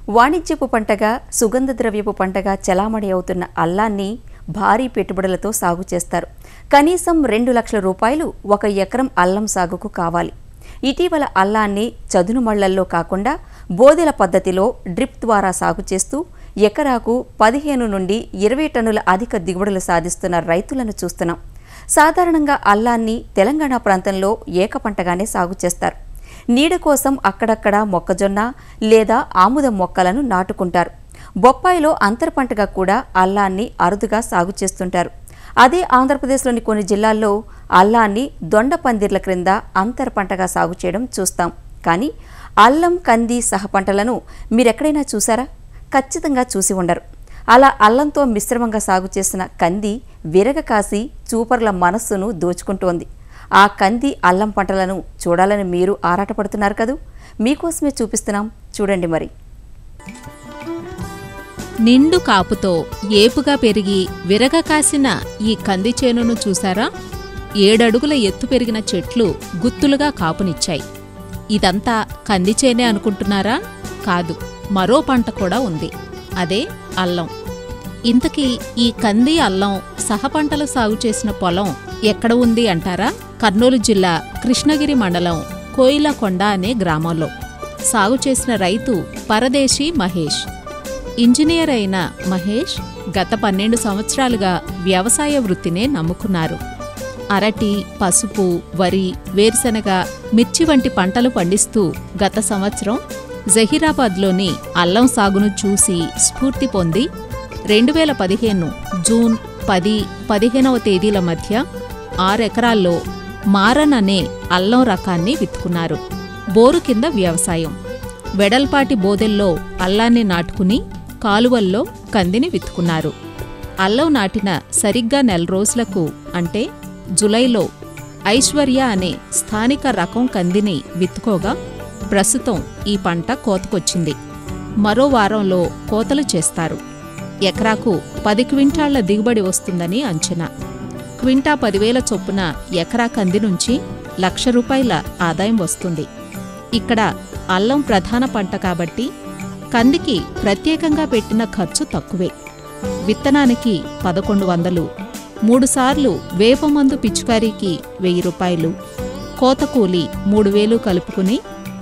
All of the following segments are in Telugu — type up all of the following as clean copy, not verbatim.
వాణిజ్యపు పంటగా సుగంధ ద్రవ్యపు పంటగా చలామణి అవుతున్న అల్లాన్ని భారీ పెట్టుబడులతో సాగు చేస్తారు. కనీసం 2 లక్షల రూపాయలు 1 ఎకరం అల్లం సాగుకు కావాలి. ఇటీవల అల్లాన్ని చదును మళ్లల్లో కాకుండా బోదెల పద్ధతిలో డ్రిప్ ద్వారా సాగు చేస్తూ ఎకరాకు 15 నుండి 20 టన్నుల అధిక దిగుబడులు సాధిస్తున్న రైతులను చూస్తున్నాం. సాధారణంగా అల్లాన్ని తెలంగాణ ప్రాంతంలో ఏకపంటగానే సాగు చేస్తారు. నీడ కోసం అక్కడక్కడ మొక్కజొన్న లేదా ఆముదం మొక్కలను నాటుకుంటారు. బొప్పాయిలో అంతర పంటగా కూడా అల్లాన్ని అరుదుగా సాగు చేస్తుంటారు. అదే ఆంధ్రప్రదేశ్లోని కొన్ని జిల్లాల్లో అల్లాన్ని దొండ పందిర్ల క్రింద అంతర పంటగా సాగు చేయడం చూస్తాం. కానీ అల్లం, కంది సహ పంటలను మీరెక్కడైనా చూసారా? ఖచ్చితంగా చూసి ఉండరు. అలా అల్లంతో మిశ్రమంగా సాగు చేసిన కంది విరగ కాసి చూపర్ల మనస్సును దోచుకుంటోంది. ఆ కంది, అల్లం పంటలను చూడాలని మీరు ఆరాటపడుతున్నారు కదూ? మీకోసమే చూపిస్తున్నాం, చూడండి మరి. నిండు కాపుతో ఏపుగా పెరిగి విరగ కాసిన ఈ కంది చేనును చూసారా? 7 అడుగుల ఎత్తు పెరిగిన చెట్లు గుత్తులుగా కాపునిచ్చాయి. ఇదంతా కంది చేనే అనుకుంటున్నారా? కాదు, మరో పంట కూడా ఉంది. అదే అల్లం. ఇంతకీ ఈ కంది, అల్లం సహపంటలు సాగు చేసిన పొలం ఎక్కడ ఉంది అంటారా? కర్నూలు జిల్లా కృష్ణగిరి మండలం కోయిలకొండ అనే గ్రామంలో సాగు చేసిన రైతు పరదేశీ మహేష్. ఇంజనీర్ అయిన మహేష్ గత 12 సంవత్సరాలుగా వ్యవసాయ వృత్తినే నమ్ముకున్నారు. అరటి, పసుపు, వరి, వేరుశనగ, మిర్చి వంటి పంటలు పండిస్తూ గత సంవత్సరం జహీరాబాద్లోని అల్లం సాగును చూసి స్ఫూర్తి పొంది 2015 జూన్ 10-15వ తేదీల మధ్య 6 ఎకరాల్లో మారన్ అనే అల్లం రకాన్ని విత్తుకున్నారు. బోరు కింద వ్యవసాయం. వెడల్పాటి బోదెల్లో అల్లాన్ని నాటుకుని కాలువల్లో కందిని విత్తుకున్నారు. అల్లం నాటిన సరిగ్గా 4 రోజులకు అంటే జులైలో ఐశ్వర్య అనే స్థానిక రకం కందిని విత్తుకోగా ప్రస్తుతం ఈ పంట కోతకొచ్చింది. మరో వారంలో కోతలు చేస్తారు. ఎకరాకు 10 క్వింటాళ్ల దిగుబడి వస్తుందని అంచనా. క్వింటా 10,000 చొప్పున ఎకరా కంది నుంచి ₹1,00,000 ఆదాయం వస్తుంది. ఇక్కడ అల్లం ప్రధాన పంట కాబట్టి కందికి ప్రత్యేకంగా పెట్టిన ఖర్చు తక్కువే. విత్తనానికి 1,100, 3 సార్లు వేపమందు పిచికారీకి ₹1,000, కోత కూలి 3,000 కలుపుకుని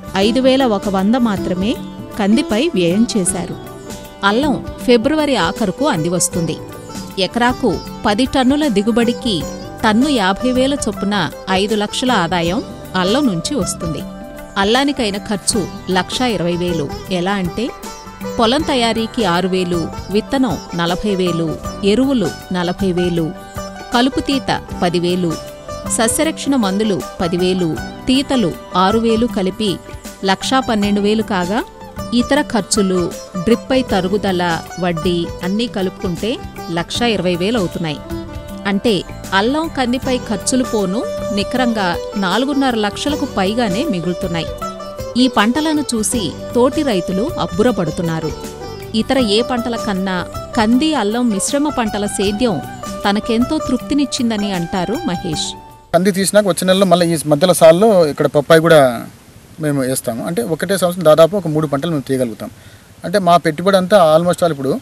5,100 మాత్రమే కందిపై వ్యయం చేశారు. అల్లం ఫిబ్రవరి ఆఖరుకు అందివస్తుంది. ఎకరాకు 10 టన్నుల దిగుబడికి టన్ను 50,000 చొప్పున 5 లక్షల ఆదాయం అల్లం నుంచి వస్తుంది. అల్లానికైన ఖర్చు 1,20,000. ఎలా అంటే పొలం తయారీకి 6,000, విత్తనం 40,000, ఎరువులు 40,000, కలుపుతీత 10,000, సస్యరక్షణ మందులు 10,000, తీతలు 6,000 కలిపి 1,12,000 కాగా ఇతర ఖర్చులు, డ్రిప్పై తరుగుదల, వడ్డీ అన్నీ కలుపుకుంటే 1,20,000 అవుతున్నాయి. అంటే అల్లం, కందిపై ఖర్చులు పోను నికరంగా 4.5 లక్షలకు పైగానే మిగులుతున్నాయి. ఈ పంటలను చూసి తోటి రైతులు అబ్బురపడుతున్నారు. ఇతర ఏ పంటల కన్నా కంది, అల్లం మిశ్రమ పంటల సేద్యం తనకెంతో తృప్తినిచ్చిందని అంటారు మహేష్. కంది తీసినాక వచ్చే నెలలో మళ్ళీ ఈ మధ్యలో సాల్లో ఇక్కడ పప్పాయి కూడా మేము వేస్తాము. అంటే ఒకటే సంవత్సరం దాదాపు ఒక 3 పంటలు మేము తీయగలుగుతాం. అంటే మా పెట్టుబడి అంతా ఆల్మోస్ట్ ఆల్ ఇప్పుడు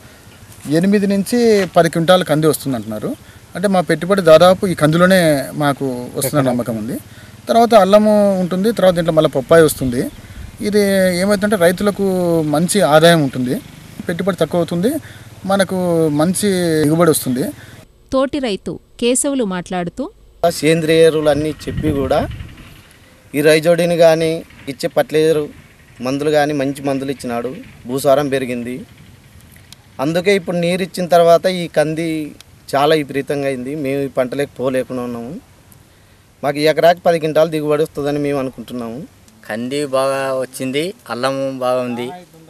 8 నుంచి 10 క్వింటాలు కంది వస్తుంది అంటున్నారు. అంటే మా పెట్టుబడి దాదాపు ఈ కందిలోనే మాకు వస్తున్న నమ్మకం ఉంది. తర్వాత అల్లము ఉంటుంది, తర్వాత దీంట్లో మళ్ళీ పప్పాయి వస్తుంది. ఇది ఏమవుతుందంటే రైతులకు మంచి ఆదాయం ఉంటుంది, పెట్టుబడి తక్కువ అవుతుంది, మనకు మంచి దిగుబడి వస్తుంది. తోటి రైతు కేశవులు మాట్లాడుతూ సేంద్రియ ఎరువులు అన్నీ చెప్పి కూడా ఈ రైజోడిని కానీ ఇచ్చే ఫర్టిలైజర్ మందులు కానీ మంచి మందులు ఇచ్చినాడు, భూసారం పెరిగింది. అందుకే ఇప్పుడు నీరు ఇచ్చిన తర్వాత ఈ కంది చాలా విపరీతంగా అయింది. మేము ఈ పంటలోకి పోలేకుండా ఉన్నాము. మాకు ఎకరాకి 10 క్వింటాలు దిగుబడి వస్తుందని మేము అనుకుంటున్నాము. కంది బాగా వచ్చింది, అల్లం బాగా ఉంది.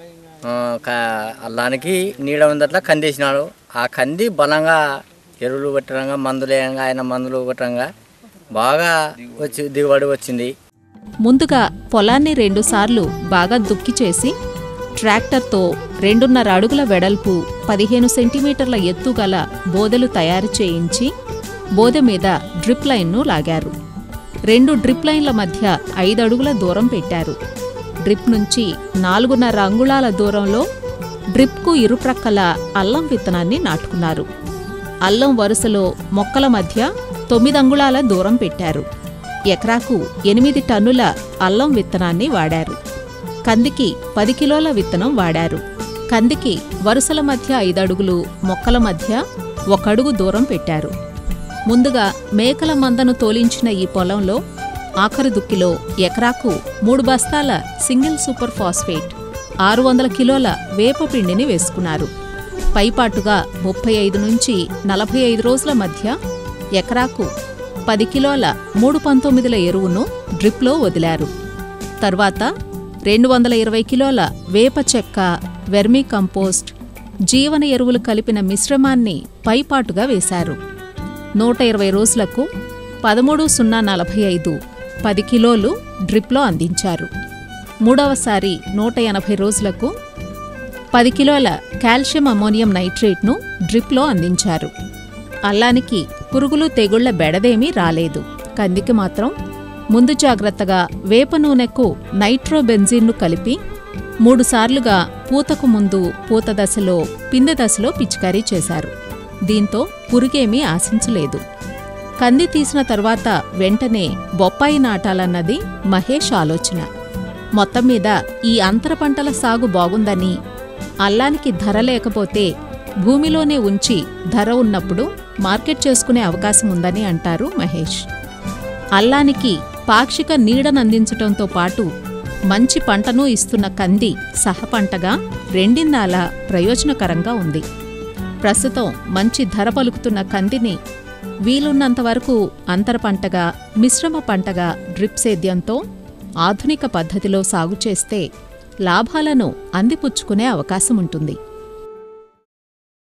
అల్లానికి నీడ ఉందట్లా కంది వేసినాడు. ఆ కంది బలంగా ఎరువులు కొట్టడంగా, మందులు వేయంగా, ఆయన మందులు కొట్టడంగా బాగా దిగుబడి వచ్చింది. ముందుగా పొలాన్ని 2 సార్లు బాగా దుక్కి చేసి ట్రాక్టర్తో 2.5 అడుగుల వెడల్పు 15 సెంటీమీటర్ల ఎత్తు గల బోదెలు తయారు చేయించి బోదె మీద డ్రిప్ లైన్ను లాగారు. 2 డ్రిప్ లైన్ల మధ్య 5 అడుగుల దూరం పెట్టారు. డ్రిప్ నుంచి 4.5 అంగుళాల దూరంలో డ్రిప్కు ఇరుప్రక్కల అల్లం విత్తనాన్ని నాటుకున్నారు. అల్లం వరుసలో మొక్కల మధ్య 9 అంగుళాల దూరం పెట్టారు. ఎకరాకు 8 టన్నుల అల్లం విత్తనాన్ని వాడారు. కందికి 10 కిలోల విత్తనం వాడారు. కందికి వరుసల మధ్య 5 అడుగులు, మొక్కల మధ్య 1 అడుగు దూరం పెట్టారు. ముందుగా మేకల మందను తోలించిన ఈ పొలంలో ఆఖరి దుక్కిలో ఎకరాకు 3 బస్తాల సింగిల్ సూపర్ ఫాస్ఫేట్, 600 కిలోల వేపపిండిని వేసుకున్నారు. పైపాటుగా 35 నుంచి 45 రోజుల మధ్య ఎకరాకు 10 కిలోల 319ల ఎరువును డ్రిప్లో వదిలారు. తర్వాత 220 కిలోల వేప చెక్క, వెర్మీ కంపోస్ట్, జీవన ఎరువులు కలిపిన మిశ్రమాన్ని పైపాటుగా వేశారు. 120 రోజులకు 13,045 10 కిలోలు డ్రిప్లో అందించారు. మూడవసారి 180 రోజులకు 10 కిలోల కాల్షియం అమ్మోనియం నైట్రేట్ను డ్రిప్లో అందించారు. అల్లానికి పురుగులు తెగుళ్ల బెడదేమీ రాలేదు. కందికి మాత్రం ముందు జాగ్రత్తగా వేప నూనెకు నైట్రోబెంజిన్ను కలిపి 3 సార్లుగా పూతకు ముందు, పూత దశలో, పిందె దశలో పిచికారీ చేశారు. దీంతో పురుగేమీ ఆశించలేదు. కంది తీసిన తర్వాత వెంటనే బొప్పాయి నాటాలన్నది మహేష్ ఆలోచన. మొత్తం మీద ఈ అంతర పంటల సాగు బాగుందని, అల్లానికి ధర లేకపోతే భూమిలోనే ఉంచి ధర ఉన్నప్పుడు మార్కెట్ చేసుకునే అవకాశం ఉందని అంటారు మహేష్. అల్లానికి పాక్షిక నీడనందించటంతో పాటు మంచి పంటను ఇస్తున్న కంది సహపంటగా రెండిందాలా ప్రయోజనకరంగా ఉంది. ప్రస్తుతం మంచి ధర పలుకుతున్న కందిని వీలున్నంతవరకు అంతర పంటగా, మిశ్రమ పంటగా డ్రిప్ సేద్యంతో ఆధునిక పద్ధతిలో సాగు చేస్తే లాభాలను అందిపుచ్చుకునే అవకాశం ఉంటుంది.